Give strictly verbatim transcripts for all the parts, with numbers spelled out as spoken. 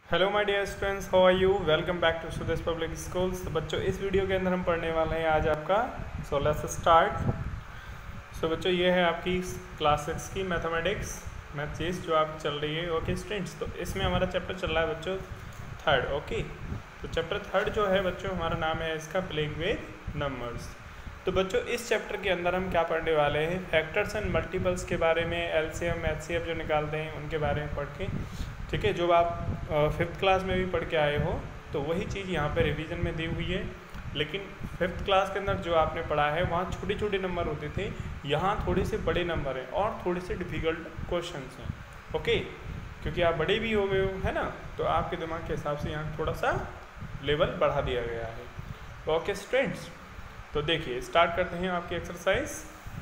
Hello my dear students, how are you. Welcome back to Sudesh public schools. तो बच्चों, इस video के अंदर हम पढ़ने वाले हैं आज आपका सोलह से स्टार्ट। सो बच्चों, ये है आपकी क्लास सिक्स की मैथमेटिक्स मैथ्स जो आप चल रही है। ओके स्टूडेंट्स, तो इसमें हमारा चैप्टर चल रहा है बच्चों थर्ड। ओके, तो चैप्टर थर्ड जो है बच्चों, हमारा नाम है इसका प्लेइंग विद नंबर्स। तो बच्चों, इस चैप्टर के अंदर हम क्या पढ़ने वाले हैं, फैक्टर्स एंड मल्टीपल्स के बारे में, एलसीएम एचसीएफ जो निकालते हैं उनके बारे में पढ़ के, ठीक है। जो आप फिफ्थ क्लास में भी पढ़ के आए हो तो वही चीज़ यहाँ पे रिवीजन में दी हुई है। लेकिन फिफ्थ क्लास के अंदर जो आपने पढ़ा है वहाँ छोटे छोटे नंबर होते थे, यहाँ थोड़े से बड़े नंबर हैं और थोड़े से डिफ़िकल्ट क्वेश्चंस हैं। ओके, क्योंकि आप बड़े भी हो गए हो, है ना, तो आपके दिमाग के हिसाब से यहाँ थोड़ा सा लेवल बढ़ा दिया गया है। ओके स्टूडेंट्स, तो देखिए स्टार्ट करते हैं आपकी एक्सरसाइज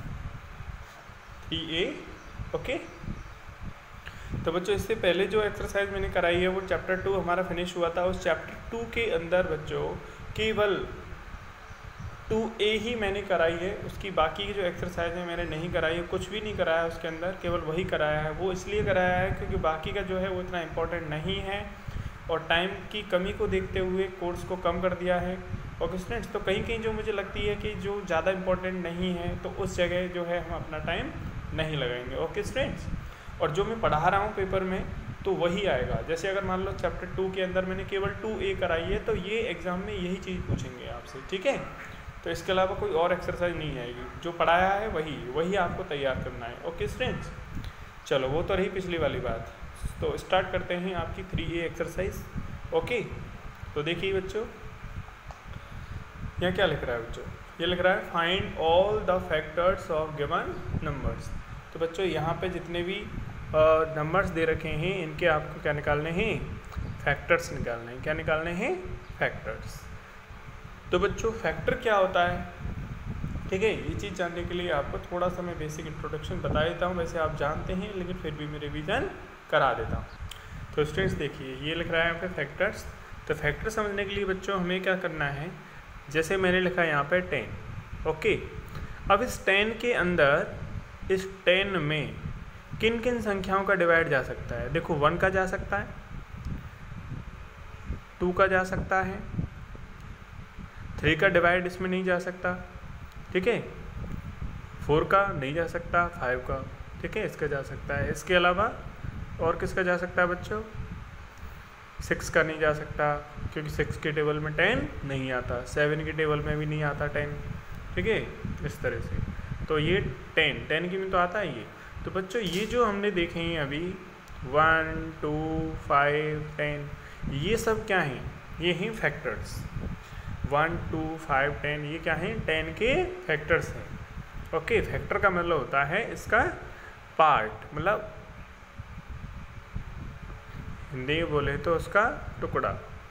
थ्री ए। ओके, तो बच्चों इससे पहले जो एक्सरसाइज मैंने कराई है वो चैप्टर टू हमारा फिनिश हुआ था। उस चैप्टर टू के अंदर बच्चों केवल टू ए ही मैंने कराई है, उसकी बाकी की जो एक्सरसाइज है मैंने नहीं कराई है, कुछ भी नहीं कराया है उसके अंदर, केवल वही कराया है। वो इसलिए कराया है क्योंकि बाकी का जो है वो इतना इम्पोर्टेंट नहीं है और टाइम की कमी को देखते हुए कोर्स को कम कर दिया है। ओके स्टूडेंट्स, तो कहीं कहीं जो मुझे लगती है कि जो ज़्यादा इम्पोर्टेंट नहीं है तो उस जगह जो है हम अपना टाइम नहीं लगाएंगे। ओके स्टूडेंट्स, और जो मैं पढ़ा रहा हूँ पेपर में तो वही आएगा। जैसे अगर मान लो चैप्टर टू के अंदर मैंने केवल टू ए कराई है तो ये एग्ज़ाम में यही चीज़ पूछेंगे आपसे, ठीक है। तो इसके अलावा कोई और एक्सरसाइज नहीं आएगी, जो पढ़ाया है वही वही आपको तैयार करना है। ओके स्टूडेंट्स, चलो वो तो रही पिछली वाली बात। तो स्टार्ट करते हैं आपकी थ्री ए एक्सरसाइज। ओके, तो देखिए बच्चों यहाँ क्या लिख रहा है बच्चों, ये लिख रहा है find all the factors of given numbers. तो बच्चों यहाँ पे जितने भी नंबर्स दे रखे हैं इनके आपको क्या निकालने हैं, फैक्टर्स निकालने हैं। क्या निकालने हैं, फैक्टर्स। तो बच्चों फैक्टर क्या होता है, ठीक है, ये चीज़ जानने के लिए आपको थोड़ा सा मैं बेसिक इंट्रोडक्शन बता देता हूँ। वैसे आप जानते हैं लेकिन फिर भी मैं रिवीजन करा देता हूँ। तो स्टूडेंट्स देखिए ये लिख रहा है यहाँ पे फैक्टर्स। तो फैक्टर समझने के लिए बच्चों हमें क्या करना है, जैसे मैंने लिखा है यहाँ पे टेन। ओके, अब इस टेन के अंदर, इस टेन में किन किन संख्याओं का डिवाइड जा सकता है। देखो वन का जा सकता है, टू का जा सकता है, थ्री का डिवाइड इसमें नहीं जा सकता, ठीक है, फोर का नहीं जा सकता, फाइव का, ठीक है, इसका जा सकता है। इसके अलावा और किसका जा सकता है बच्चों, सिक्स का नहीं जा सकता क्योंकि सिक्स के टेबल में टेन नहीं आता, सेवन के टेबल में भी नहीं आता टेन, ठीक है, इस तरह से। तो ये टेन टेन की में तो आता है ये। तो बच्चों ये जो हमने देखे हैं अभी वन टू फाइव टेन, ये सब क्या हैं, ये हैं factors. One two five ten ये क्या हैं, टेन के फैक्टर्स हैं। ओके, फैक्टर का मतलब होता है इसका पार्ट, मतलब हिंदी में बोले तो उसका टुकड़ा।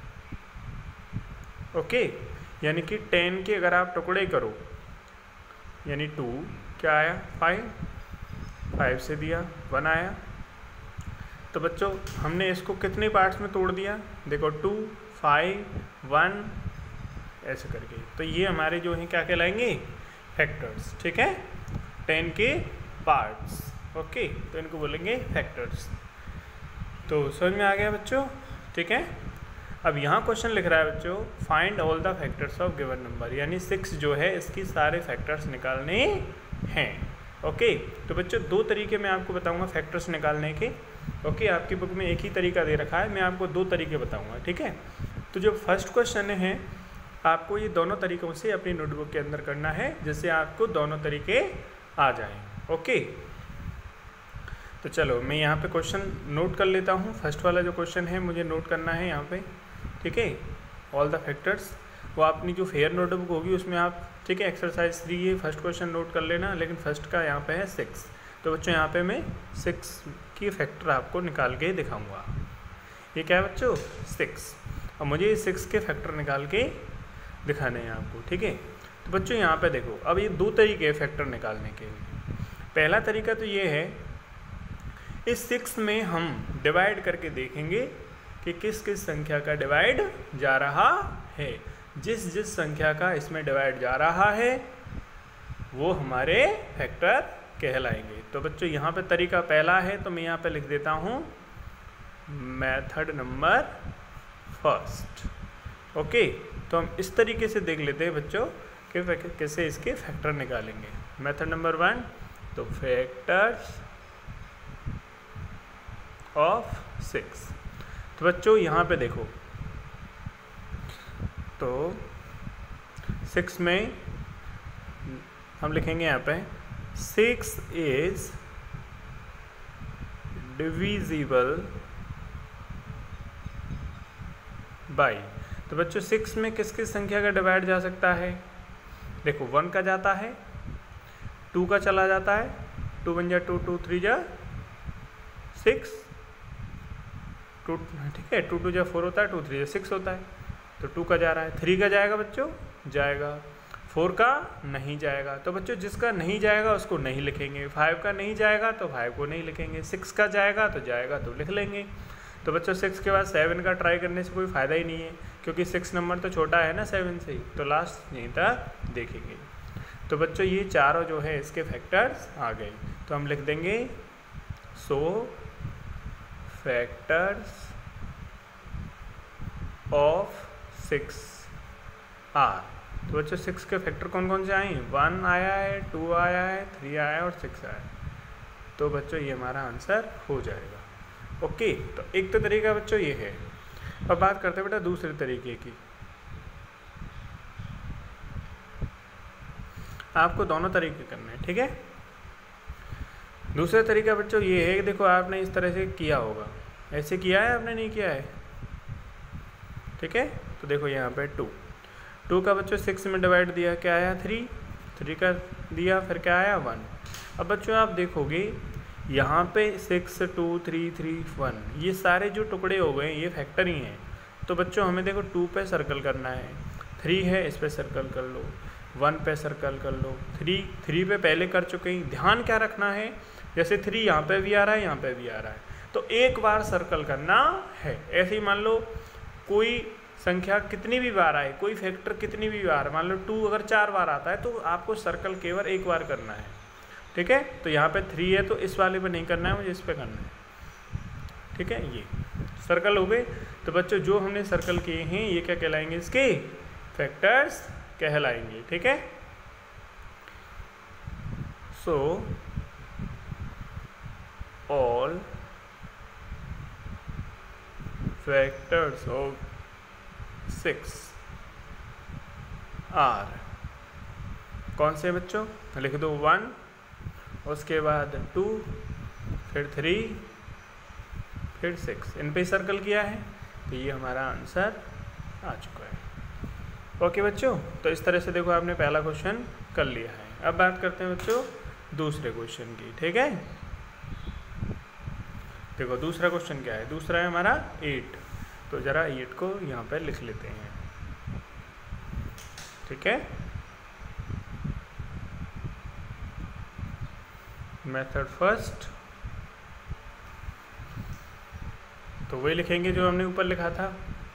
ओके, यानी कि टेन के अगर आप टुकड़े करो, यानी टू क्या आया, फाइव, फाइव से दिया वन आया। तो बच्चों हमने इसको कितने पार्ट्स में तोड़ दिया, देखो टू फाइव वन ऐसे करके। तो ये हमारे जो हैं क्या कहलाएंगे, फैक्टर्स, ठीक है, टेन के पार्ट्स। ओके, तो इनको बोलेंगे फैक्टर्स। तो समझ में आ गया बच्चों, ठीक है। अब यहाँ क्वेश्चन लिख रहा है बच्चों find all the factors of given number, यानी सिक्स जो है इसकी सारे फैक्टर्स निकालने हैं। ओके, तो बच्चों दो तरीके मैं आपको बताऊंगा फैक्टर्स निकालने के। ओके, आपकी बुक में एक ही तरीका दे रखा है, मैं आपको दो तरीके बताऊंगा, ठीक है। तो जो फर्स्ट क्वेश्चन है आपको ये दोनों तरीक़ों से अपनी नोटबुक के अंदर करना है, जिससे आपको दोनों तरीके आ जाएं। ओके, तो चलो मैं यहाँ पे क्वेश्चन नोट कर लेता हूँ। फर्स्ट वाला जो क्वेश्चन है मुझे नोट करना है यहाँ पे, ठीक है, ऑल द फैक्टर्स। वो अपनी जो फेयर नोटबुक होगी उसमें आप, ठीक है, एक्सरसाइज थ्री ये फर्स्ट क्वेश्चन नोट कर लेना, लेकिन फर्स्ट का यहाँ पे है सिक्स। तो बच्चों यहाँ पे मैं सिक्स की फैक्टर आपको निकाल के दिखाऊंगा। ये क्या है बच्चों, सिक्स। अब मुझे ये सिक्स के फैक्टर निकाल के दिखाने हैं आपको, ठीक है। तो बच्चों यहाँ पे देखो, अब ये दो तरीके हैं फैक्टर निकालने के लिए। पहला तरीका तो ये है, इस सिक्स में हम डिवाइड करके देखेंगे कि किस किस संख्या का डिवाइड जा रहा है। जिस जिस संख्या का इसमें डिवाइड जा रहा है वो हमारे फैक्टर कहलाएंगे। तो बच्चों यहाँ पे तरीका पहला है, तो मैं यहाँ पे लिख देता हूँ मेथड नंबर फर्स्ट। ओके, तो हम इस तरीके से देख लेते हैं बच्चों कि कैसे इसके फैक्टर निकालेंगे। मेथड नंबर वन, तो फैक्टर्स ऑफ सिक्स। तो बच्चों यहाँ पे देखो, तो सिक्स में हम लिखेंगे यहाँ पे सिक्स इज डिविजिबल बाई। तो बच्चों सिक्स में किस किस संख्या का डिवाइड जा सकता है? देखो वन का जाता है, टू का चला जाता है, टू वन जा टू, टू थ्री जा सिक्स, टू ठीक है, टू टू जा फोर होता है, टू थ्री जा सिक्स होता है, तो टू का जा रहा है। थ्री का जाएगा बच्चों, जाएगा। फोर का नहीं जाएगा, तो बच्चों जिसका नहीं जाएगा उसको नहीं लिखेंगे। फाइव का नहीं जाएगा तो फाइव को नहीं लिखेंगे। सिक्स का जाएगा तो जाएगा तो लिख लेंगे। तो बच्चों सिक्स के बाद सेवन का ट्राई करने से कोई फ़ायदा ही नहीं है, क्योंकि सिक्स नंबर तो छोटा है ना सेवन से, तो लास्ट यहीं तक देखेंगे। तो बच्चों ये चारों जो है इसके फैक्टर्स आ गए, तो हम लिख देंगे so factors of six are. तो बच्चों सिक्स के फैक्टर कौन कौन से आए? वन आया है, टू आया है, थ्री आया है और सिक्स आया है। तो बच्चों ये हमारा आंसर हो जाएगा। ओके, तो एक तो तरीका बच्चों ये है। अब बात करते हैं बेटा दूसरे तरीके की। आपको दोनों तरीके करने हैं, ठीक है। दूसरा तरीका बच्चों ये है कि देखो आपने इस तरह से किया होगा, ऐसे किया है आपने, नहीं किया है, ठीक है। तो देखो यहाँ पे टू टू का बच्चों सिक्स में डिवाइड दिया, क्या आया? थ्री। थ्री का दिया, फिर क्या आया? वन। अब बच्चों आप देखोगे यहाँ पे six, two, three, three, one, ये सारे जो टुकड़े हो गए ये फैक्टर ही हैं। तो बच्चों हमें देखो टू पे सर्कल करना है, थ्री है इस पे सर्कल कर लो, वन पे सर्कल कर लो, थ्री थ्री पे पहले कर चुके हैं। ध्यान क्या रखना है, जैसे थ्री यहाँ पे भी आ रहा है, यहाँ पे भी आ रहा है, तो एक बार सर्कल करना है। ऐसे ही मान लो कोई संख्या कितनी भी बार आए, कोई फैक्टर कितनी भी बार, मान लो टू अगर चार बार आता है तो आपको सर्कल केवल एक बार करना है, ठीक है। तो यहाँ पे थ्री है तो इस वाले पे नहीं करना है, मुझे इस पे करना है, ठीक है। ये सर्कल हो गए। तो बच्चों जो हमने सर्कल किए हैं ये क्या कहलाएंगे? इसके फैक्टर्स कहलाएंगे, ठीक है। So all factors of six are, कौन से बच्चों? लिख दो वन, उसके बाद टू, फिर थ्री, फिर सिक्स, इन पे सर्कल किया है, तो ये हमारा आंसर आ चुका है। ओके बच्चों, तो इस तरह से देखो आपने पहला क्वेश्चन कर लिया है। अब बात करते हैं बच्चों दूसरे क्वेश्चन की, ठीक है। देखो दूसरा क्वेश्चन क्या है? दूसरा है हमारा एट। तो ज़रा एट को यहाँ पर लिख लेते हैं, ठीक है। मेथड फर्स्ट, तो वही लिखेंगे जो हमने ऊपर लिखा था,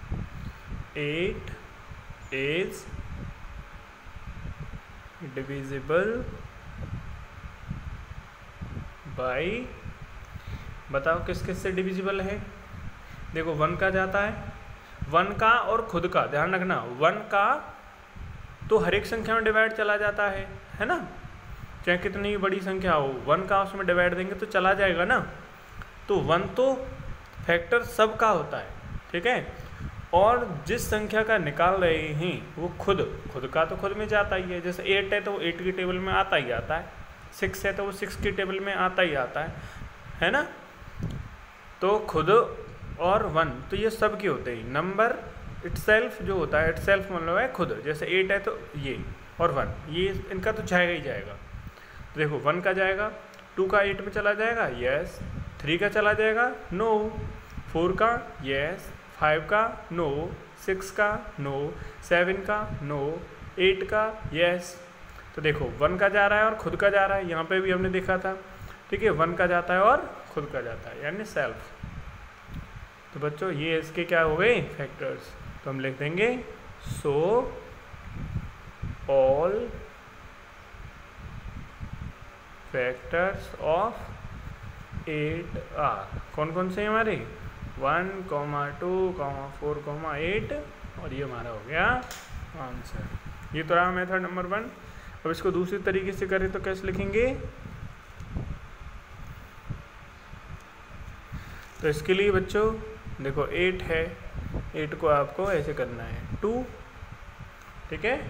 एट इज डिविजिबल बाई, बताओ किस किस से डिविजिबल है? देखो वन का जाता है, वन का और खुद का, ध्यान रखना, वन का तो हर एक संख्या में डिवाइड चला जाता है, है ना, चाहे कितनी बड़ी संख्या हो, वन का उसमें डिवाइड देंगे तो चला जाएगा ना। तो वन तो फैक्टर सब का होता है, ठीक है। और जिस संख्या का निकाल रहे हैं वो खुद खुद का तो खुद में जाता ही है। जैसे एट है तो वो एट की टेबल में आता ही आता है, सिक्स है तो वो सिक्स की टेबल में आता ही आता है, है ना। तो खुद और वन तो ये सब के होते हैं। नंबर इटसेल्फ जो होता है, इटसेल्फ मतलब है खुद, जैसे एट है तो ये और वन, ये इनका तो जाएगा ही जाएगा। तो देखो वन का जाएगा, टू का एट में चला जाएगा, यस। थ्री का चला जाएगा, नो। फोर का यस, फाइव का नो, सिक्स का नो, सेवन का नो, एट का यस। तो देखो वन का जा रहा है और खुद का जा रहा है, यहाँ पे भी हमने देखा था, ठीक है। वन का जाता है और खुद का जाता है, यानी सेल्फ। तो बच्चों ये इसके क्या हो गए? फैक्टर्स। तो हम लिख देंगे so all factors of eight are, कौन कौन से हैं हमारे? One comma two comma four comma eight, और ये हमारा हो गया आंसर। ये तो रहा मेथड नंबर वन। अब इसको दूसरी तरीके से करें तो कैसे लिखेंगे? तो इसके लिए बच्चों देखो एट है, एट को आपको ऐसे करना है टू, ठीक है,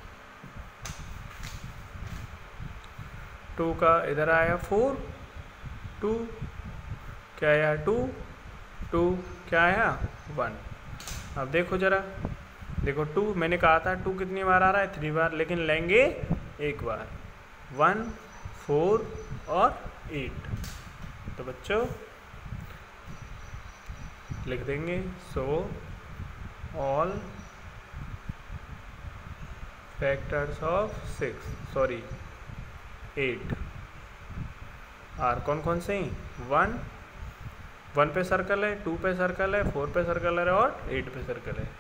टू का इधर आया फोर, टू क्या आया टू, टू क्या आया वन। अब देखो जरा, देखो टू मैंने कहा था टू कितनी बार आ रहा है? थ्री बार, लेकिन लेंगे एक बार, वन फोर और एट। तो बच्चों लिख देंगे so all factors of six sorry eight are कौन कौन से हैं? वन, वन पे सर्कल है, टू पे सर्कल है, फोर पे सर्कल है और एट पे सर्कल है।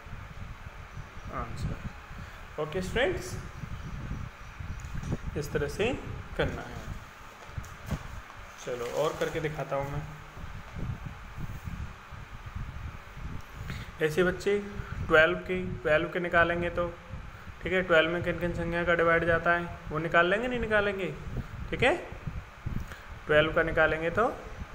आंसर। ओके स्टूडेंट्स, इस तरह से करना है। चलो और करके दिखाता हूँ मैं। ऐसे बच्चे ट्वेल्व के ट्वेल्व के निकालेंगे तो ठीक है, ट्वेल्व में किन किन संख्या का डिवाइड जाता है वो निकाल लेंगे, नहीं निकालेंगे? ठीक है, ट्वेल्व का निकालेंगे तो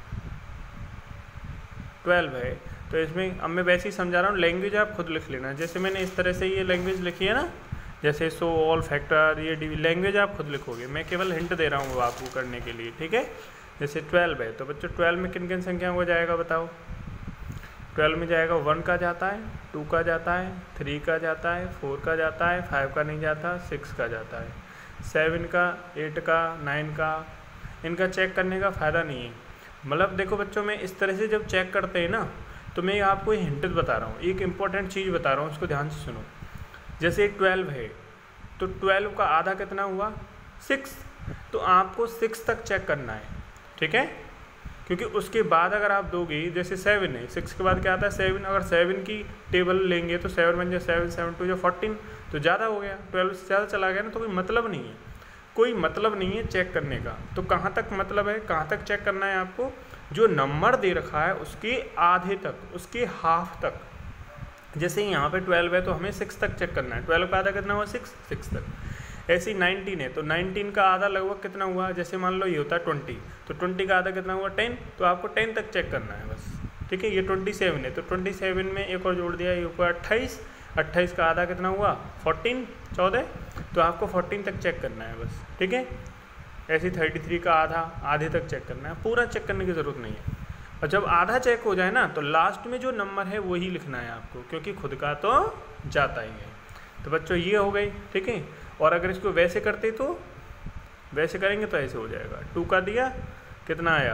ट्वेल्व है, तो इसमें अब मैं वैसे ही समझा रहा हूँ, लैंग्वेज आप खुद लिख लेना। जैसे मैंने इस तरह से ये लैंग्वेज लिखी है ना, जैसे सो ऑल फैक्टर, ये लैंग्वेज आप खुद लिखोगे, मैं केवल हिंट दे रहा हूँ आपको करने के लिए। ठीक है, जैसे ट्वेल्व है तो बच्चों ट्वेल्व में किन किन संख्या को जाएगा बताओ? ट्वेल्व में जाएगा वन का जाता है, टू का जाता है, थ्री का जाता है, फोर का जाता है, फाइव का नहीं जाता, सिक्स का जाता है, सेवन का, एट का, नाइन का। इनका चेक करने का फ़ायदा नहीं है। मतलब देखो बच्चों, मैं इस तरह से जब चेक करते हैं ना, तो मैं आपको हिंट बता रहा हूँ, एक इम्पॉर्टेंट चीज़ बता रहा हूँ, उसको ध्यान से सुनो। जैसे ट्वेल्व है तो ट्वेल्व का आधा कितना हुआ? सिक्स। तो आपको सिक्स तक चेक करना है, ठीक है, क्योंकि उसके बाद अगर आप दोगे, जैसे सेवन है, सिक्स के बाद क्या आता है? सेवन। अगर सेवन की टेबल लेंगे तो सेवन बन जाए सेवन, सेवन टू जो फोर्टीन, तो ज़्यादा हो गया, ट्वेल्व से ज़्यादा चला गया ना, तो कोई मतलब नहीं है, कोई मतलब नहीं है चेक करने का। तो कहाँ तक मतलब है, कहाँ तक चेक करना है आपको? जो नंबर दे रखा है उसके आधे तक, उसके हाफ तक। जैसे यहाँ पे ट्वेल्व है तो हमें सिक्स तक चेक करना है, ट्वेल्व का आधा कितना हुआ? सिक्स, सिक्स तक। ऐसे ही नाइनटीन है तो नाइनटीन का आधा लगभग कितना हुआ? जैसे मान लो ये होता है ट्वेंटी, तो ट्वेंटी का आधा कितना हुआ? टेन। तो आपको टेन तक चेक करना है बस, ठीक है। ये ट्वेंटी सेवन है तो ट्वेंटी सेवन में एक और जोड़ दिया, ये ऊपर अट्ठाईस, अट्ठाईस का आधा कितना हुआ? फोर्टीन, चौदह। तो आपको फोर्टीन तक चेक करना है बस, ठीक है। ऐसे थर्टी थ्री का आधा, आधे तक चेक करना है, पूरा चेक करने की ज़रूरत नहीं है। और जब आधा चेक हो जाए ना, तो लास्ट में जो नंबर है वही लिखना है आपको, क्योंकि खुद का तो जाता ही है। तो बच्चों ये हो गई, ठीक है। और अगर इसको वैसे करते तो वैसे करेंगे तो ऐसे हो जाएगा, टू का दिया कितना आया?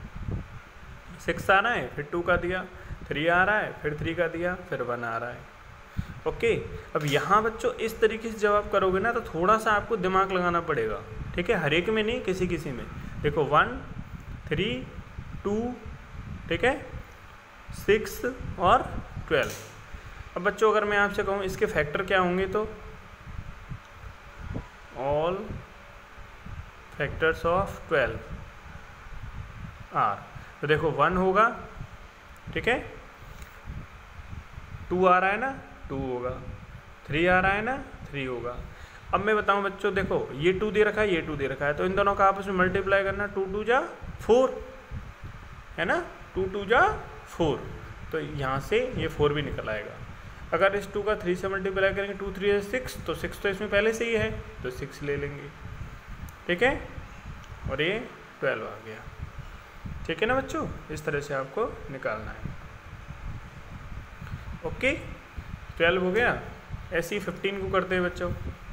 सिक्स आ रहा है, फिर टू का दिया, थ्री आ रहा है, फिर थ्री का दिया, फिर वन आ रहा है। ओके, अब यहाँ बच्चों इस तरीके से जब आप करोगे ना, तो थोड़ा सा आपको दिमाग लगाना पड़ेगा, ठीक है। हर एक में नहीं, किसी किसी में। देखो वन, थ्री, टू, ठीक है, सिक्स और ट्वेल्व। अब बच्चों अगर मैं आपसे कहूँ इसके फैक्टर क्या होंगे, तो all factors of twelve are, तो देखो वन होगा, ठीक है, टू आ रहा है ना, टू होगा, थ्री आ रहा है ना, थ्री होगा। अब मैं बताऊं बच्चों, देखो ये टू दे रखा है, ये टू दे रखा है, तो इन दोनों का आपस में मल्टीप्लाई करना, टू टू जा फोर, है ना, टू टू जा फोर, तो यहाँ से ये फोर भी निकल आएगा। अगर इस टू का थ्री से मल्टीप्लाई करेंगे, टू थ्री है सिक्स, तो सिक्स तो इसमें पहले से ही है, तो सिक्स ले लेंगे, ठीक है। और ये ट्वेल्व आ गया, ठीक है ना बच्चों। इस तरह से आपको निकालना है। ओके, ट्वेल्व हो गया। ऐसे ही फिफ्टीन को करते हैं बच्चों।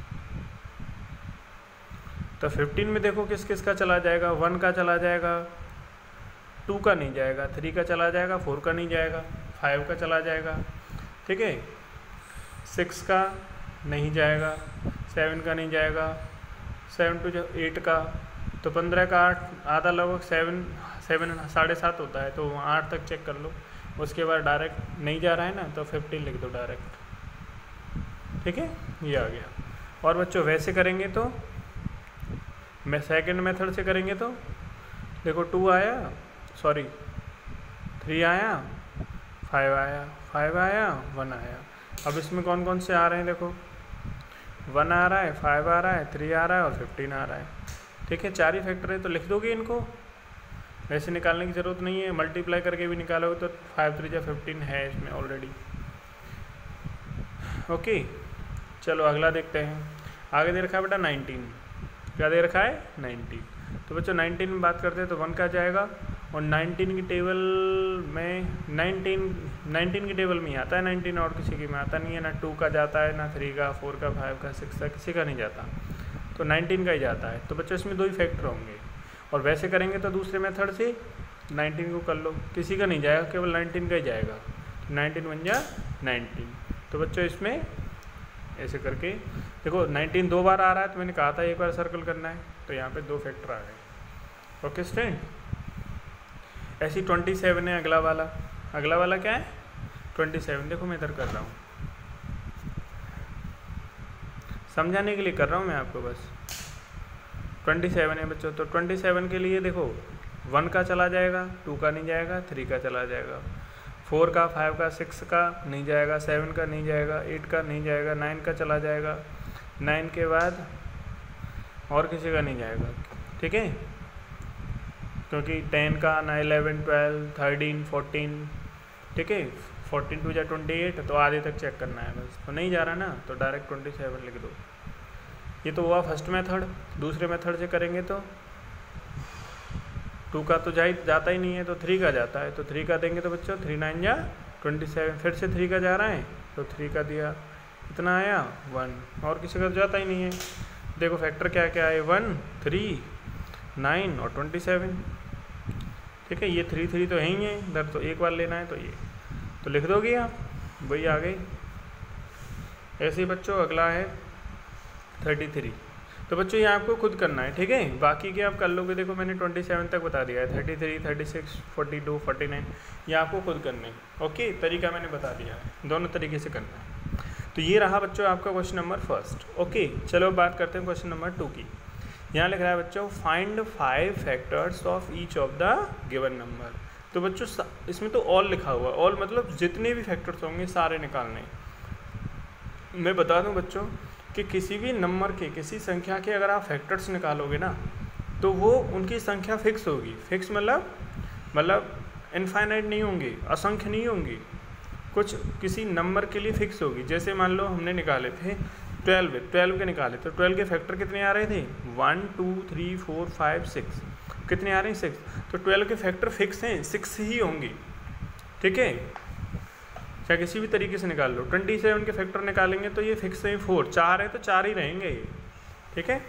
तो फिफ्टीन में देखो किस किस का चला जाएगा? वन का चला जाएगा, टू का नहीं जाएगा, थ्री का चला जाएगा, फोर का नहीं जाएगा, फाइव का चला जाएगा, ठीक है, सिक्स का नहीं जाएगा, सेवन का नहीं जाएगा, सेवन टू जो एट का, तो पंद्रह का आठ, आधा लगभग सेवन, सेवन साढ़े सात होता है, तो आठ तक चेक कर लो। उसके बाद डायरेक्ट नहीं जा रहा है ना, तो फिफ्टीन लिख दो डायरेक्ट, ठीक है, ये आ गया। और बच्चों वैसे करेंगे तो, मैं सेकंड मेथड से करेंगे तो देखो टू आया, सॉरी थ्री आया, फाइव आया, फाइव आया, वन आया। अब इसमें कौन कौन से आ रहे हैं देखो, वन आ रहा है, फाइव आ रहा है, थ्री आ रहा है और फिफ्टीन आ रहा है। ठीक है, चार ही फैक्टर है तो लिख दोगे इनको, वैसे निकालने की ज़रूरत नहीं है, मल्टीप्लाई करके भी निकालोगे तो फाइव थ्री या फिफ्टीन है इसमें ऑलरेडी। ओके, चलो अगला देखते हैं। आगे दे रखा है बेटा नाइनटीन, क्या दे रखा है नाइनटीन। तो बच्चों नाइनटीन में बात करते हैं तो वन का जाएगा, और नाइनटीन की टेबल में नाइनटीन नाइनटीन की टेबल में ही आता है नाइनटीन, और किसी की में आता नहीं है, ना टू का जाता है, ना थ्री का, फोर का, फाइव का, सिक्स का, किसी का नहीं जाता, तो नाइनटीन का ही जाता है। तो बच्चों इसमें दो ही फैक्टर होंगे, और वैसे करेंगे तो दूसरे मेथड से नाइनटीन को कर लो, किसी का नहीं जाएगा, केवल नाइनटीन का ही जाएगा, नाइनटीन बन जा नाइनटीन। तो बच्चों इसमें ऐसे करके देखो नाइनटीन दो बार आ रहा है, तो मैंने कहा था एक बार सर्कल करना है, तो यहाँ पे दो फैक्टर आ गए। ओके स्टूडेंट, ऐसी ट्वेंटी सेवन है अगला वाला। अगला वाला क्या है ट्वेंटी सेवन, देखो मैं इधर कर रहा हूँ, समझाने के लिए कर रहा हूँ मैं आपको बस। ट्वेंटी सेवन है बच्चों, तो ट्वेंटी सेवन के लिए देखो वन का चला जाएगा, टू का नहीं जाएगा, थ्री का चला जाएगा, फोर का, फाइव का, सिक्स का नहीं जाएगा, सेवन का नहीं जाएगा, एट का नहीं जाएगा, नाइन का चला जाएगा, नाइन के बाद और किसी का नहीं जाएगा। ठीक है, क्योंकि टेन का ना, इलेवन, ट्वेल्व, थर्टीन, फोर्टीन, ठीक है, फोर्टीन टू या ट्वेंटी एट, तो आधे तक चेक करना है बस, तो नहीं जा रहा ना, तो डायरेक्ट ट्वेंटी सेवन लिख दो। ये तो हुआ फर्स्ट मेथड। दूसरे मेथड से करेंगे तो टू का तो जा ही जाता ही नहीं है, तो थ्री का जाता है, तो थ्री का देंगे तो बच्चों थ्री नाइन या ट्वेंटी सेवन, फिर से थ्री का जा रहा है, तो थ्री का दिया, कितना आया वन, और किसी का तो जाता ही नहीं है। देखो फैक्टर क्या क्या है, वन, थ्री, नाइन और ट्वेंटी सेवन। ठीक है, ये थ्री थ्री तो है ही है इधर, तो एक बार लेना है, तो ये तो लिख दोगे आप, वही आ गई। ऐसे ही बच्चों अगला है थर्टी थ्री, तो बच्चों ये आपको खुद करना है। ठीक है, बाकी के आप कर लोगे, देखो मैंने ट्वेंटी सेवन तक बता दिया है, thirty three, thirty six, forty two, forty nine, ये आपको खुद करना है। ओके, तरीका मैंने बता दिया है, दोनों तरीके से करना है। तो ये रहा बच्चों आपका क्वेश्चन नंबर फर्स्ट। ओके, चलो बात करते हैं क्वेश्चन नंबर टू की। यहाँ लिख रहा है बच्चों find five factors of each of the given number. तो बच्चों इसमें तो ऑल लिखा हुआ है, ऑल मतलब जितने भी फैक्टर्स होंगे सारे निकालने। मैं बता दूं बच्चों कि किसी भी नंबर के, किसी संख्या के अगर आप फैक्टर्स निकालोगे ना, तो वो उनकी संख्या फिक्स होगी। फिक्स मतलब मतलब इनफाइनाइट नहीं होंगी, असंख्य नहीं होंगी, कुछ किसी नंबर के लिए फिक्स होगी। जैसे मान लो हमने निकाले थे ट्वेल्व, ट्वेल्व के निकाले, तो ट्वेल्व के फैक्टर कितने आ रहे थे, one, two, three, four, five, six, कितने आ रहे हैं सिक्स, तो ट्वेल्व के फैक्टर फिक्स हैं, सिक्स ही होंगे। ठीक है, चाहे किसी भी तरीके से निकाल लो। ट्वेंटी सेवन के फैक्टर निकालेंगे तो ये फिक्स है फोर, चार है तो चार ही रहेंगे ये। ठीक है,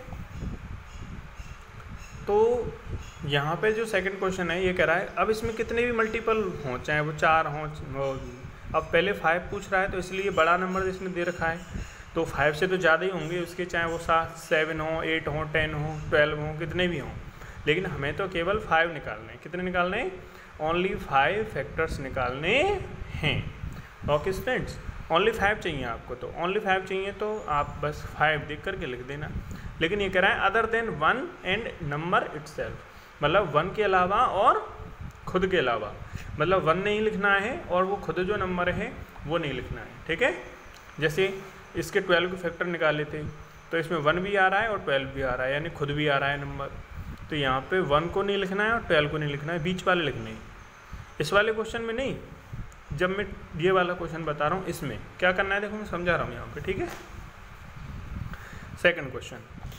तो यहाँ पे जो सेकंड क्वेश्चन है ये कह रहा है अब इसमें कितने भी मल्टीपल हों, चाहे वो चार हों, अब पहले फाइव पूछ रहा है तो इसलिए बड़ा नंबर जिसने दे रखा है, तो फाइव से तो ज़्यादा ही होंगे उसके, चाहे वो सात, सेवन हो, एट हो, टेन हो, ट्वेल्व हो, कितने भी हों, लेकिन हमें तो केवल फाइव निकालने हैं। कितने निकालने हैं, ओनली फाइव फैक्टर्स निकालने हैं। ओके स्टूडेंट्स, ओनली फाइव चाहिए आपको, तो ओनली फाइव चाहिए तो आप बस फाइव देख करके लिख देना। लेकिन ये कह रहा है other than one and number itself, मतलब वन के अलावा और खुद के अलावा, मतलब वन नहीं लिखना है और वो खुद जो नंबर है वो नहीं लिखना है। ठीक है, जैसे इसके ट्वेल्व के फैक्टर निकाले थे, तो इसमें वन भी आ रहा है और ट्वेल्व भी आ रहा है, यानी खुद भी आ रहा है नंबर, तो यहाँ पे वन को नहीं लिखना है और ट्वेल्व को नहीं लिखना है, बीच वाले लिखने हैं। इस वाले क्वेश्चन में नहीं, जब मैं ये वाला क्वेश्चन बता रहा हूँ इसमें क्या करना है, देखो मैं समझा रहा हूँ यहाँ पे। ठीक है, सेकंड क्वेश्चन,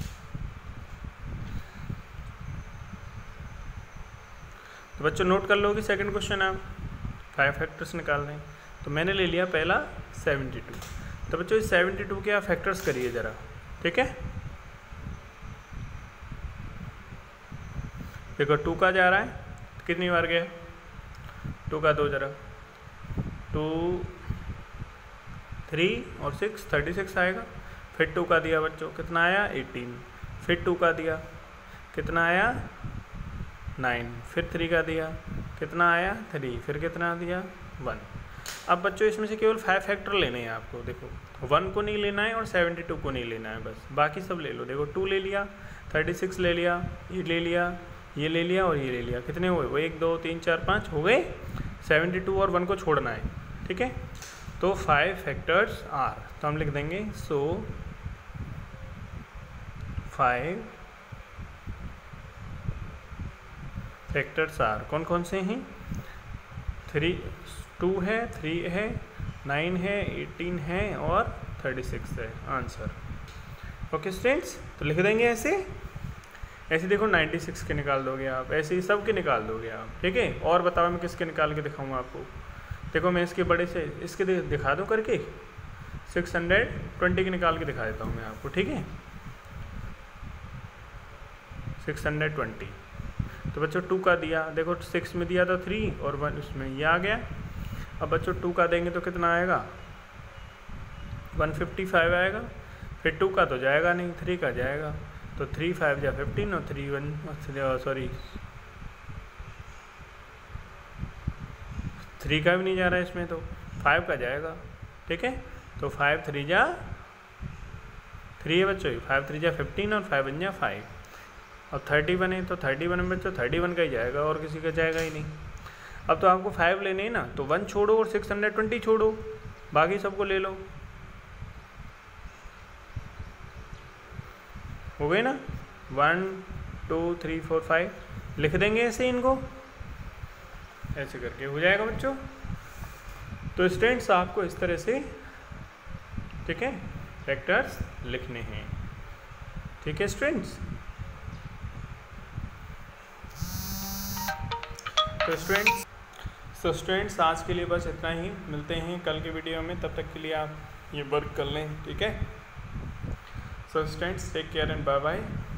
तो बच्चों नोट कर लोगे सेकंड क्वेश्चन आप, फाइव फैक्टर्स निकाल रहे हैं। तो मैंने ले लिया पहला सेवेंटी टू, तो बच्चों इस सेवेंटी टू के आप फैक्टर्स करिए ज़रा। ठीक है, देखो टू का जा रहा है, कितनी बार गया, टू का दो जरा, टू, थ्री और सिक्स, थर्टी सिक्स आएगा। फिर टू का दिया बच्चों, कितना आया एटीन, फिर टू का दिया, कितना आया नाइन, फिर थ्री का दिया, कितना आया थ्री, फिर कितना दिया वन। अब बच्चों इसमें से केवल फाइव फैक्टर लेने हैं आपको, देखो वन को नहीं लेना है और सेवेंटी टू को नहीं लेना है, बस बाकी सब ले लो। देखो टू ले लिया, थर्टी सिक्स ले लिया, ये ले लिया, ये ले लिया और ये ले लिया, कितने हुए वो, एक, दो, तीन, चार, पाँच हो गए। सेवेंटी टू और वन को छोड़ना है, ठीक है। तो फाइव फैक्टर्स आर, तो हम लिख देंगे सो फाइव फैक्टर्स आर, कौन कौन से हैं, थ्री टू है, थ्री है, नाइन है, एटीन है और थर्टी सिक्स है आंसर। ओके स्टूडेंट्स, तो लिख देंगे ऐसे ऐसे देखो नाइन्टी सिक्स के निकाल दोगे आप, ऐसे ही सब के निकाल दोगे आप, ठीक है। और बताओ मैं किसके निकाल के दिखाऊंगा आपको। देखो मैं इसके बड़े से इसके दिखा दूँ करके, सिक्स हंड्रेड ट्वेंटी के निकाल के दिखा देता हूँ मैं आपको, ठीक है। सिक्स हंड्रेड ट्वेंटी, तो बच्चों टू का दिया, देखो सिक्स में दिया था थ्री और वन उसमें ये आ गया। अब बच्चों टू का देंगे तो कितना आएगा, वन फिफ्टी फाइव आएगा। फिर टू का तो जाएगा नहीं, थ्री का जाएगा, तो थ्री फाइव या फिफ्टीन और थ्री वन सॉरी थ्री का भी नहीं जा रहा है इसमें, तो फाइव का जाएगा, ठीक है। तो फाइव थ्री जा थ्री है बच्चों, फाइव थ्री जा फिफ्टीन और फाइव वन जा फाइव, और थर्टी वन है तो थर्टी वन में बच्चों थर्टी वन का ही जाएगा और किसी का जाएगा ही नहीं। अब तो आपको फाइव लेने हैं ना, तो वन छोड़ो और सिक्स हंड्रेड ट्वेंटी छोड़ो, बाकी सबको ले लो, हो गए ना। One two three four five लिख देंगे ऐसे, इनको ऐसे करके हो जाएगा बच्चों। तो स्टूडेंट्स आपको इस तरह से, ठीक है, फैक्टर्स लिखने हैं, ठीक है स्टूडेंट्स। तो स्टूडेंट्स तो स्टूडेंट्स आज के लिए बस इतना ही, मिलते हैं कल के वीडियो में, तब तक के लिए आप ये वर्क कर लें, ठीक है। So students, take care and bye bye.